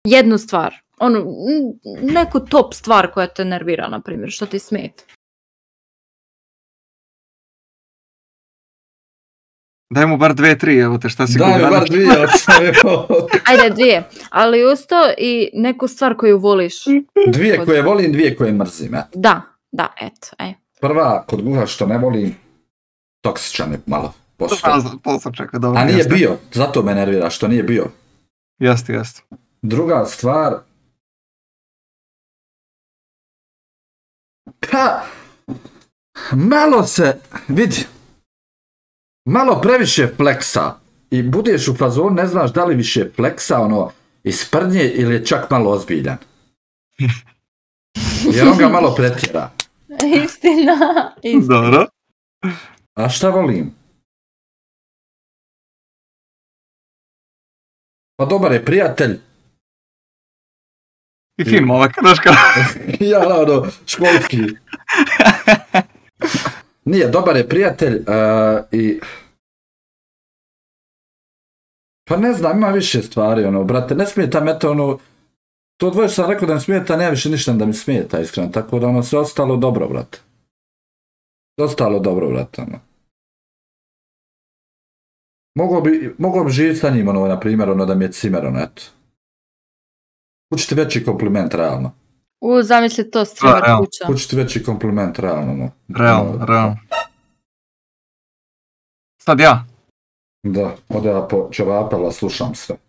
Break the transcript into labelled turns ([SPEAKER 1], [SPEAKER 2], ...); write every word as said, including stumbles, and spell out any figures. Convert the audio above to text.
[SPEAKER 1] jednu stvar. Ono, neku top stvar koja te nervira, na primjer, što ti smeta.
[SPEAKER 2] Daj mu bar dve, tri, evo te, šta si
[SPEAKER 3] Daj mu bar dvije,
[SPEAKER 1] Ajde, dvije. Ali usto i neku stvar koju voliš.
[SPEAKER 3] Dvije koje volim, dvije koje mrzim, eto.
[SPEAKER 1] Da, da, eto, aj.
[SPEAKER 3] Prva, kod Guha što ne volim, toksičan je malo postao.
[SPEAKER 2] To sam čekao, dobro.
[SPEAKER 3] A nije bio, zato me nervira što nije bio.
[SPEAKER 2] Jeste, jeste.
[SPEAKER 3] Druga stvar... Pa... Malo se, vidi, malo previše fleksa i budeš u fazonu, ne znaš da li više fleksa, ono, iz prdnje ili je čak malo ozbiljan. Jer on ga malo pretjera.
[SPEAKER 1] Istina, istina.
[SPEAKER 2] Dobro.
[SPEAKER 3] A šta volim? Pa dobar je prijatelj.
[SPEAKER 2] I film ova kraška.
[SPEAKER 3] Ja, ono, školski. Nije, dobar je prijatelj uh, i... Pa ne znam, ima više stvari, ono, brate, ne smijeta me to, ono... To dvoje sam rekao da mi smijeta, nema više ništa da mi smijeta, iskreno, tako da ono, sve ostalo dobro, brate. Sve ostalo dobro, brate, ono. Mogao bi, mogao bi živjeti sa njim, ono, na primjer, ono, da mi je cimer, ono, eto. Kući ti veći kompliment, realno.
[SPEAKER 1] U, zamisli to, streamer kuća.
[SPEAKER 3] Kući ti veći kompliment, realno, ono.
[SPEAKER 2] Realno, realno. Sad ja.
[SPEAKER 3] Da, ode ja po čevapela, slušam sve.